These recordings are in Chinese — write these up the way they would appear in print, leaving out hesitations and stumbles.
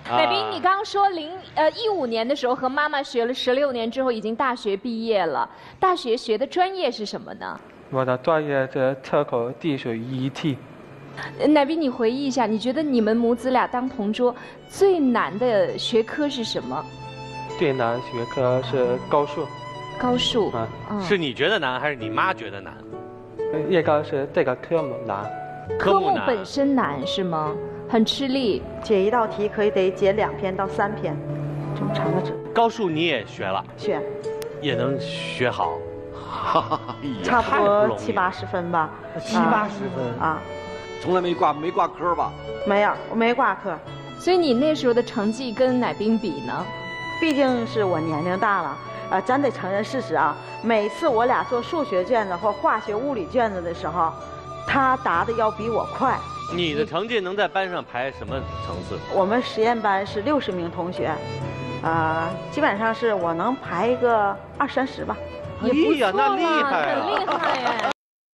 乃斌，你刚刚说15年的时候和妈妈学了16年之后，已经大学毕业了。大学学的专业是什么呢？ 我的专业是测口地水仪器。 乃斌，你回忆一下，你觉得你们母子俩当同桌最难的学科是什么？ 最难学科是高数。 高数啊， 是你觉得难还是你妈觉得难？ 应该是这个科目难。 科目本身难是吗？很吃力， 解一道题可以得解2篇到3篇，这么长的纸。 高数你也学了？ 学， 也能学好， 差不多70、80分吧。 70、80分啊！ 从来没挂科吧？ 没有，我没挂科。 所以你那时候的成绩跟乃斌比呢？ 毕竟是我年龄大了，咱得承认事实啊。每次我俩做数学卷子或化学、物理卷子的时候，他答的要比我快。 你的成绩能在班上排什么层次？ 我们实验班是60名同学，基本上是我能排一个20、30吧。 也不错那厉害很厉害哎。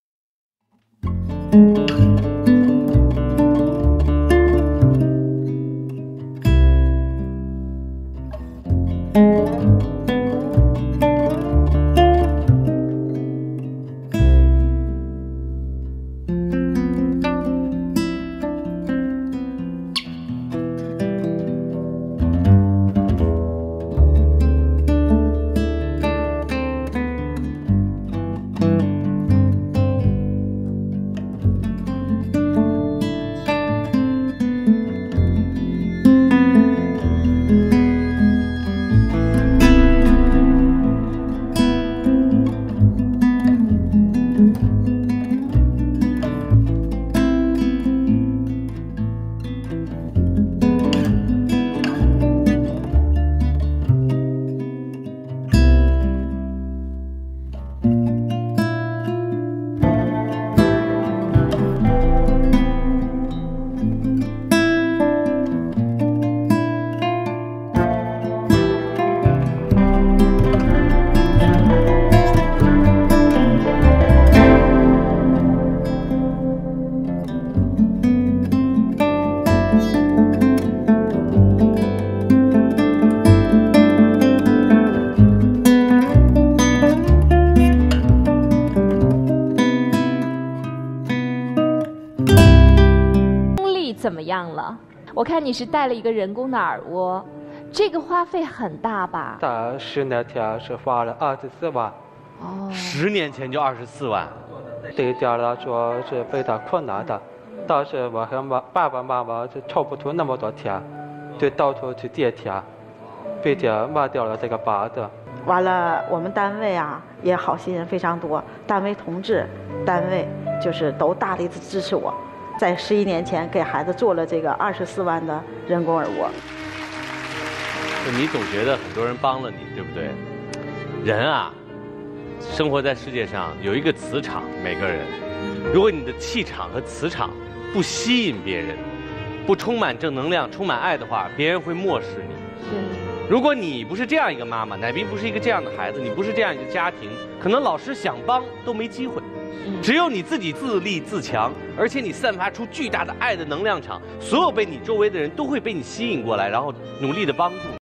怎么样了？我看你是带了一个人工的耳蜗，这个花费很大吧？ 在10年前是花了24万。 哦 ，10年前就24万， 对家来说是非常困难的。但是我和爸爸妈妈是凑不出那么多钱，就到处去借钱，并且卖掉了这个房子。 完了，我们单位啊也好心人非常多，单位同志、单位就是都大力的支持我。在11年前给孩子做了这个24万的人工耳蜗。 你总觉得很多人帮了你，对不对？人啊，生活在世界上有一个磁场，每个人，如果你的气场和磁场不吸引别人，不充满正能量、充满爱的话，别人会漠视你。如果你不是这样一个妈妈，乃斌不是一个这样的孩子，你不是这样一个家庭，可能老师想帮都没机会。只有你自己自立自强，而且你散发出巨大的爱的能量场，所有被你周围的人都会被你吸引过来，然后努力的帮助。